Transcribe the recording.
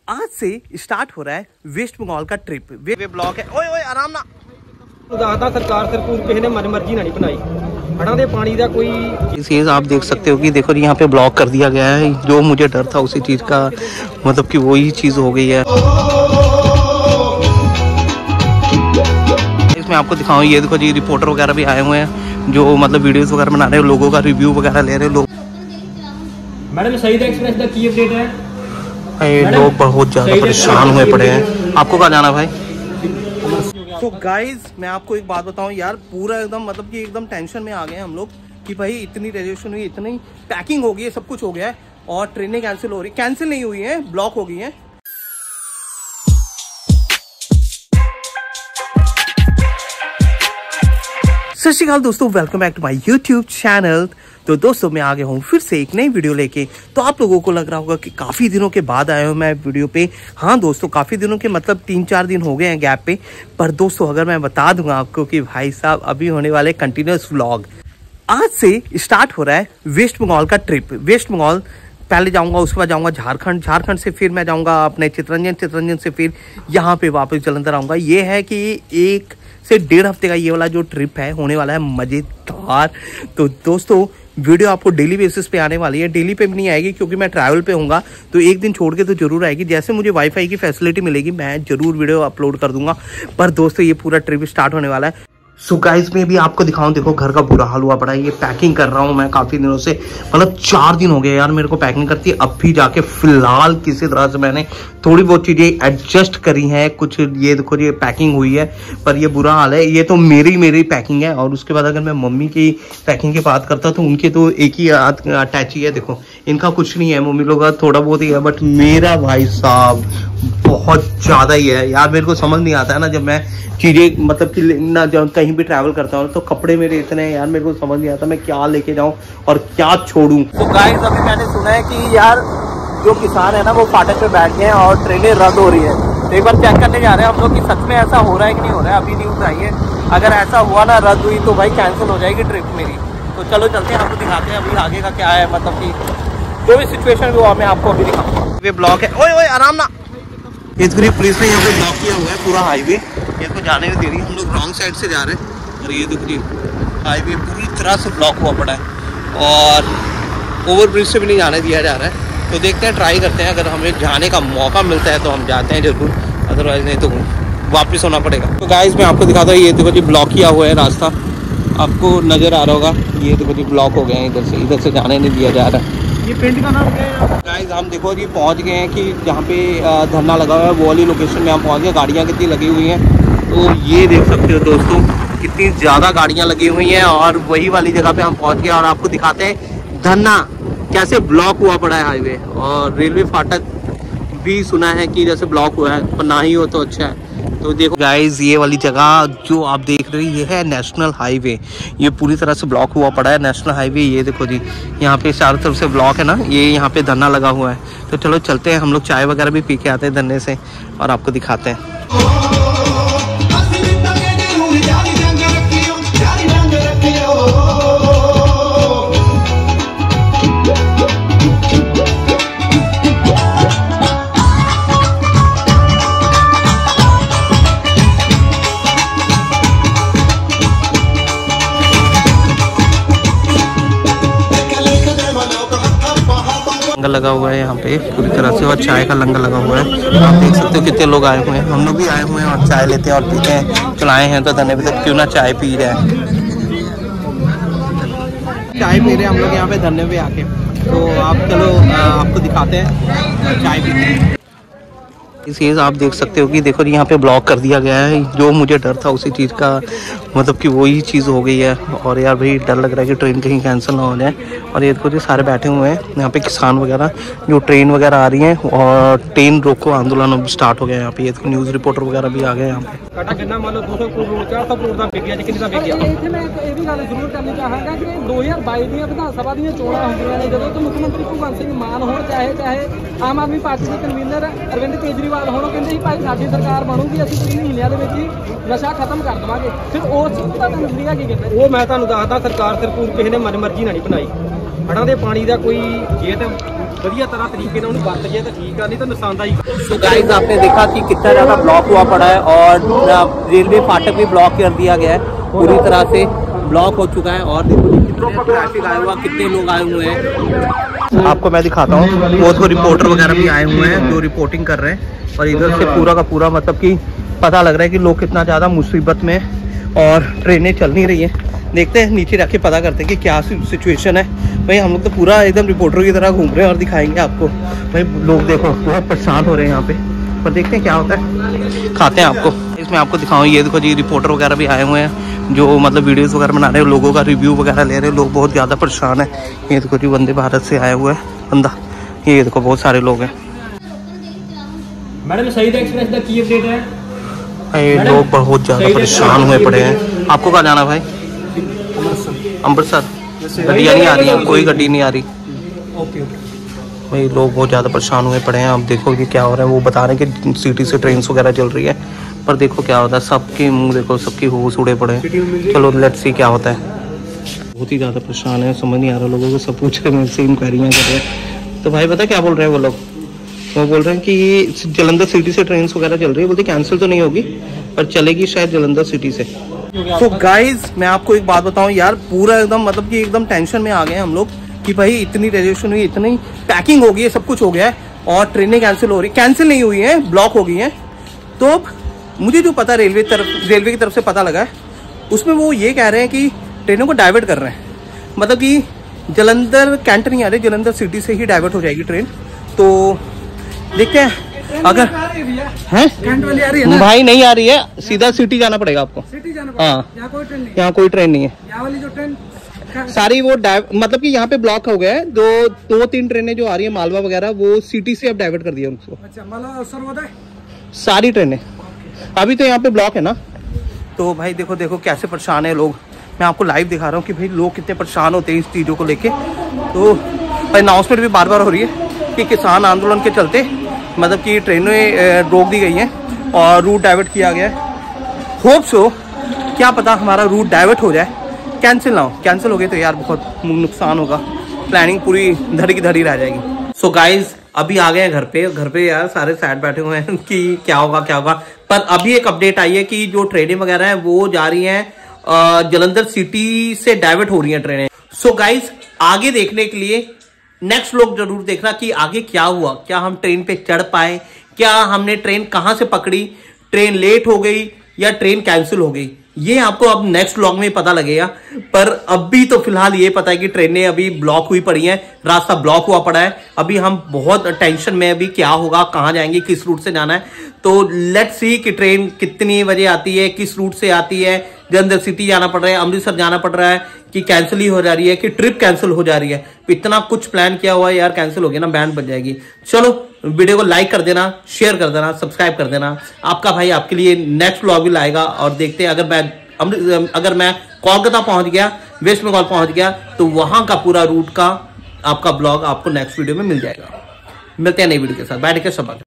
आज से स्टार्ट हो रहा है वेस्ट बंगाल का ट्रिप। वे ब्लॉक है। ओए ओए आराम ना। दादा सरकार सिर्फ किसी ने मन मर्जी नहीं बनाई। हड़ा दे पानी का कोई चीज आप देख सकते हो कि देखो यहाँ पे ब्लॉक कर दिया गया है। जो मुझे डर था उसी चीज का मतलब कि वही चीज हो गई है। इसमें आपको दिखाऊं, ये देखो जी रिपोर्टर वगैरह भी आए हुए हैं जो मतलब वीडियोस वगैरह बना रहे हैं, लोगों का रिव्यू वगैरह ले रहे हैं लोग। मैडम शहीद एक्सप्रेस का की अपडेट है। लोग बहुत ज्यादा परेशान हुए पड़े हैं। आपको कहाँ जाना भाई? तो गाइज मैं आपको एक बात बताऊं यार, पूरा एकदम मतलब कि एकदम टेंशन में आ गए हम लोग कि भाई इतनी रिजर्वेशन हुई, इतनी पैकिंग हो गई है, सब कुछ हो गया है और ट्रेनें कैंसिल हो रही, कैंसिल नहीं हुई है, ब्लॉक हो गई है। सत श्री अकाल दोस्तों, welcome back to my YouTube channel. तो दोस्तों मैं आ गया हूँ फिर से एक नई वीडियो लेके। तो आप लोगों को लग रहा होगा कि काफ़ी दिनों के बाद आया हूँ मैं वीडियो पे। हाँ दोस्तों, काफ़ी दिनों के मतलब 3-4 दिन हो गए हैं गैप पे। पर दोस्तों अगर मैं बता दूंगा आपको कि भाई साहब अभी होने वाले कंटिन्यूस व्लॉग। आज से स्टार्ट हो रहा है वेस्ट बंगाल का ट्रिप। वेस्ट बंगाल पहले जाऊंगा, उसके बाद जाऊंगा झारखंड, झारखंड से फिर मैं जाऊंगा अपने चितरंजन, चितरंजन से फिर यहाँ पे वापस जलंधर आऊँगा। ये है कि 1 से 1.5 हफ्ते का ये वाला जो ट्रिप है होने वाला है मज़ेदार। तो दोस्तों वीडियो आपको डेली बेसिस पे आने वाली है। डेली पे भी नहीं आएगी क्योंकि मैं ट्रैवल पे हूँगा, तो एक दिन छोड़ के तो जरूर आएगी। जैसे मुझे वाईफाई की फैसिलिटी मिलेगी मैं जरूर वीडियो अपलोड कर दूंगा। पर दोस्तों ये पूरा ट्रिप स्टार्ट होने वाला है। सो गाइस मैं भी आपको दिखाऊं, देखो घर का बुरा हाल हुआ पड़ा है। ये पैकिंग कर रहा हूं मैं काफ़ी दिनों से, मतलब 4 दिन हो गए यार मेरे को पैकिंग करती है। अब भी जाके फिलहाल किसी तरह से मैंने थोड़ी बहुत चीज़ें एडजस्ट करी हैं कुछ। ये देखो ये पैकिंग हुई है, पर ये बुरा हाल है। ये तो मेरी पैकिंग है। और उसके बाद अगर मैं मम्मी की पैकिंग की बात करता तो उनकी तो एक ही अटैची है। देखो इनका कुछ नहीं है, मम्मी लोग का थोड़ा बहुत ही है, बट मेरा भाई साहब बहुत ज़्यादा ही है यार। मेरे को समझ नहीं आता है ना, जब मैं चीज़ें मतलब कि ना जब कहीं भी ट्रैवल करता हूँ तो कपड़े मेरे इतने हैं यार, मेरे को समझ नहीं आता मैं क्या लेके जाऊँ और क्या छोड़ूं। तो गाइस अभी मैंने सुना है कि यार जो किसान है ना वो फाटक पे बैठ गए हैं और ट्रेनें रद्द हो रही है। तो एक बार चेक करने जा रहे हैं हम लोग कि सच में ऐसा हो रहा है कि नहीं हो रहा है। अभी न्यूज़ आई है, अगर ऐसा हुआ ना रद्द हुई तो भाई कैंसिल हो जाएगी ट्रिप मेरी। तो चलो चलते हैं, आपको दिखाते हैं अभी आगे का क्या है। मतलब कि जो भी सिचुएशन हुआ मैं आपको अभी दिखाऊंगा। ये ब्लॉक है। ओए ओए आराम ना। इतनी पुलिस ने यहाँ पे ब्लॉक किया हुआ है पूरा हाईवे, ये तो जाने नहीं दे रही। हम लोग रॉन्ग साइड से जा रहे हैं और ये देखिए हाईवे पूरी तरह से ब्लॉक हुआ पड़ा है और ओवर ब्रिज से भी नहीं जाने दिया जा रहा है। तो देखते हैं, ट्राई करते हैं, अगर हमें जाने का मौका मिलता है तो हम जाते हैं जरूर, अदरवाइज नहीं तो वापस होना पड़ेगा। तो गाइस मैं आपको दिखाता हूँ, ये देखो जी ब्लॉक किया हुआ है रास्ता, आपको नज़र आ रहा होगा। ये देखो जी ब्लॉक हो गया है, इधर से जाने नहीं दिया जा रहा है। ये पिंड का नाम क्या है? गाइस हम देखो जी पहुंच गए हैं कि जहाँ पे धरना लगा हुआ है वो वाली लोकेशन में हम पहुंच गए। गाड़ियाँ कितनी लगी हुई हैं तो ये देख सकते हो दोस्तों, कितनी ज़्यादा गाड़ियाँ लगी हुई हैं और वही वाली जगह पे हम पहुंच गए। और आपको दिखाते हैं धरना कैसे ब्लॉक हुआ पड़ा है हाईवे। और रेलवे फाटक भी सुना है कि जैसे ब्लॉक हुआ है, पर ना ही हो तो अच्छा है। तो देखो गाइज ये वाली जगह जो आप देख रहे हो ये है नेशनल हाईवे। ये पूरी तरह से ब्लॉक हुआ पड़ा है नेशनल हाईवे। ये देखो जी यहाँ पे चारों तरफ से ब्लॉक है ना, ये यहाँ पे धरना लगा हुआ है। तो चलो चलते हैं, हम लोग चाय वगैरह भी पी के आते हैं धरने से और आपको दिखाते हैं। लंगर लगा हुआ है यहाँ पे पूरी तरह से और चाय का लंगर लगा हुआ है। आप देख सकते हो कितने लोग आए हुए हैं। हम लोग भी आए हुए हैं और चाय लेते हैं और पीते हैं। चलाए हैं तो धरने पे तक क्यों ना चाय पी रहे हैं, चाय पी रहे हैं हम लोग यहाँ पे धरने पे आके। तो आप चलो आपको दिखाते हैं चाय पीते हैं। इस चीज़ आप देख सकते हो कि देखो यहाँ पे ब्लॉक कर दिया गया है। जो मुझे डर था उसी चीज़ का मतलब कि वही चीज़ हो गई है। और यार भाई डर लग रहा है कि ट्रेन कहीं कैंसिल ना हो जाए। और ये देखो जी सारे बैठे हुए हैं यहाँ पे किसान वगैरह, जो ट्रेन वगैरह आ रही हैं और ट्रेन रोको आंदोलन अब स्टार्ट हो गया यहाँ पे। ये देखो न्यूज़ रिपोर्टर वगैरह भी आ गए यहाँ पे। ਸਾਡਾ ਕਿੰਨਾ ਮੰਨ ਲਓ 200 ਕਰੋੜ 400 ਕਰੋੜ ਦਾ ਵਿਕਿਆ ਜੀ, ਕਿੰਨੇ ਦਾ ਵਿਕਿਆ? ਇੱਥੇ ਮੈਂ ਇਹ ਵੀ ਗੱਲ ਜ਼ਰੂਰ ਕਰਨੀ ਚਾਹਾਂਗਾ ਕਿ 2022 ਦੀਆਂ ਵਿਧਾਨ ਸਭਾ ਦੀਆਂ ਚੋਣਾਂ ਹੁੰਦੀਆਂ ਨੇ, ਜਦੋਂ ਤੋਂ ਮੁੱਖ ਮੰਤਰੀ ਭਗਵੰਤ ਸਿੰਘ ਮਾਨ ਹੋਣ ਚਾਹੇ ਆਮ ਆਦਮੀ ਪਾਰਟੀ ਦੇ ਕਨਵੀਨਰ ਅਰਵਿੰਦ ਕੇਜਰੀਵਾਲ ਹੋਣ, ਕਹਿੰਦੇ ਸੀ ਭਾਈ ਸਾਡੀ ਸਰਕਾਰ ਬਣੂਗੀ, ਅਸੀਂ 3 ਮਹੀਨਿਆਂ ਦੇ ਵਿੱਚ ਹੀ ਨਸ਼ਾ ਖਤਮ ਕਰ ਦੇਵਾਂਗੇ। ਫਿਰ ਉਸ ਚੀਜ਼ ਦਾ ਨਜ਼ਰੀਆ ਕੀ ਕਹਿੰਦੇ? ਉਹ ਮੈਂ ਤੁਹਾਨੂੰ ਦੱਸਦਾ, ਸਰਕਾਰ ਸਿਰਫ ਕਿਸੇ ਨੇ ਮਨ ਮਰਜ਼ੀ ਨਾਲ ਨਹੀਂ ਬਣਾਈ। ਹੜ੍ਹਾਂ ਦੇ ਪਾਣੀ ਦਾ ਕੋਈ ਜੇ ਤਾਂ ਵਧੀਆ तरह तरीके ਨਾਲ ਉਹਨੂੰ ਵਰਤ ਜੇ ਤਾਂ ਠੀਕ ਆ, नहीं तो नुकसानदायक। तो गाइस आपने देखा कि कितना ज़्यादा ब्लॉक हुआ पड़ा है और रेलवे फाटक भी ब्लॉक कर दिया गया है, पूरी तरह से ब्लॉक हो चुका है। और देखो कितना ट्रैफिक आया हुआ, कितने लोग आए हुए हैं, आपको मैं दिखाता हूँ। बहुत को रिपोर्टर वगैरह भी आए हुए हैं जो रिपोर्टिंग कर रहे हैं। और इधर से पूरा का पूरा मतलब कि पता लग रहा है कि लोग कितना ज़्यादा मुसीबत में और ट्रेनें चल नहीं रही हैं। देखते हैं नीचे रख के पता करते हैं कि क्या सिचुएशन है। भाई हम लोग तो पूरा एकदम रिपोर्टर की तरह घूम रहे हैं और दिखाएंगे आपको। भाई लोग देखो बहुत परेशान हो रहे हैं यहाँ पे, पर देखते हैं क्या होता है, खाते हैं आपको। इसमें आपको दिखाऊँ, ये देखो जी रिपोर्टर वगैरह भी आए हुए हैं जो मतलब वीडियोस वगैरह बना रहे हैं, लोगों का रिव्यू वगैरह ले रहे हैं। लोग बहुत ज़्यादा परेशान है। ये देखो जी वंदे भारत से आया हुआ है बंदा, ये देखो बहुत सारे लोग हैं। मैडम शहीद एक्सप्रेस का की अपडेट है? भाई लोग बहुत ज़्यादा परेशान हुए पड़े हैं। आपको कहाँ जाना भाई? अमृतसर। गड्डियाँ नहीं आ रही हैं, कोई गड्डी नहीं आ रही। ओके भाई लोग बहुत ज़्यादा परेशान हुए पड़े हैं। अब देखो कि क्या हो रहा है। वो बता रहे हैं कि सिटी से ट्रेन वगैरह चल रही है, पर देखो क्या होता है। सबके मुंह देखो, सबके होश उड़े पड़े हैं। चलो लेट्स सी क्या होता है। बहुत ही ज़्यादा परेशान है, समझ नहीं आ रहा लोगों को। सब पूछ कर मुझसे इंक्वायरियाँ कर रहे हैं। तो भाई पता क्या बोल रहे हैं वो लोग? वो बोल रहे हैं कि जलंधर सिटी से ट्रेन वगैरह चल रही है, बोलते कैंसिल तो नहीं होगी पर चलेगी शायद जलंधर सिटी से। तो गाइज मैं आपको एक बात बताऊं यार, पूरा एकदम मतलब कि एकदम टेंशन में आ गए हम लोग कि भाई इतनी रिजर्वेशन हुई, इतनी पैकिंग हो गई है, सब कुछ हो गया है और ट्रेनें कैंसिल हो रही, कैंसिल नहीं हुई हैं, ब्लॉक हो गई हैं। तो मुझे जो पता रेलवे की तरफ से पता लगा है, उसमें वो ये कह रहे हैं कि ट्रेनों को डाइवर्ट कर रहे हैं। मतलब कि जलंधर कैंट नहीं आ रही, जलंधर सिटी से ही डाइवर्ट हो जाएगी ट्रेन। तो देखते हैं अगर है कैंट वाली आ रही है ना? भाई नहीं आ रही है, सीधा सिटी जाना पड़ेगा आपको। सिटी जाना पड़ेगा। हाँ यहाँ कोई ट्रेन नहीं है? यहाँ कोई ट्रेन नहीं है। यहाँ वाली जो ट्रेन सारी वो मतलब कि यहाँ पे ब्लॉक हो गया है। दो तीन ट्रेनें जो आ रही है मालवा वगैरह, वो सिटी से अब डाइवर्ट कर दिया उनको। अच्छा, मालवा सर्वोदय सारी ट्रेनें अभी तो यहाँ पे ब्लॉक है ना। तो भाई देखो देखो कैसे परेशान है लोग। मैं आपको लाइव दिखा रहा हूँ कि भाई लोग कितने परेशान होते हैं इस चीज़ों को लेके। तो भाई अनाउंसमेंट भी बार बार हो रही है कि किसान आंदोलन के चलते मतलब कि ट्रेनें रोक दी गई हैं और रूट डाइवर्ट किया गया है। होप सो, क्या पता हमारा रूट डाइवर्ट हो जाए, कैंसिल ना हो। कैंसिल हो गए तो यार बहुत नुकसान होगा, प्लानिंग पूरी धड़ी की धड़ी रह जाएगी। सो गाइज अभी आ गए हैं घर पे यार सारे साइड बैठे हुए हैं कि क्या होगा क्या होगा। पर अभी एक अपडेट आई है कि जो ट्रेनें वगैरह हैं वो जा रही हैं जलंधर सिटी से डाइवर्ट हो रही हैं ट्रेनें। सो गाइज आगे देखने के लिए नेक्स्ट व्लॉग जरूर देखना कि आगे क्या हुआ, क्या हम ट्रेन पे चढ़ पाए, क्या हमने ट्रेन कहां से पकड़ी, ट्रेन लेट हो गई या ट्रेन कैंसिल हो गई, ये आपको अब नेक्स्ट व्लॉग में पता लगेगा। पर अभी तो फिलहाल ये पता है कि ट्रेनें अभी ब्लॉक हुई पड़ी हैं, रास्ता ब्लॉक हुआ पड़ा है। अभी हम बहुत टेंशन में, अभी क्या होगा, कहां जाएंगे, किस रूट से जाना है। तो लेट्स सी कि ट्रेन कितनी बजे आती है, किस रूट से आती है, जलंधर सिटी जाना पड़ रहा है, अमृतसर जाना पड़ रहा है, कि कैंसिल ही हो जा रही है, कि ट्रिप कैंसिल हो जा रही है। इतना कुछ प्लान किया हुआ है यार, कैंसिल हो गया ना बैंड बज जाएगी। चलो वीडियो को लाइक कर देना, शेयर कर देना, सब्सक्राइब कर देना। आपका भाई आपके लिए नेक्स्ट व्लॉग भी लाएगा। और देखते हैं अगर मैं कोलकाता पहुंच गया, वेस्ट बंगाल पहुंच गया, तो वहां का पूरा रूट का आपका ब्लॉग आपको नेक्स्ट वीडियो में मिल जाएगा। मिलते हैं नई वीडियो के साथ। बैठ के सब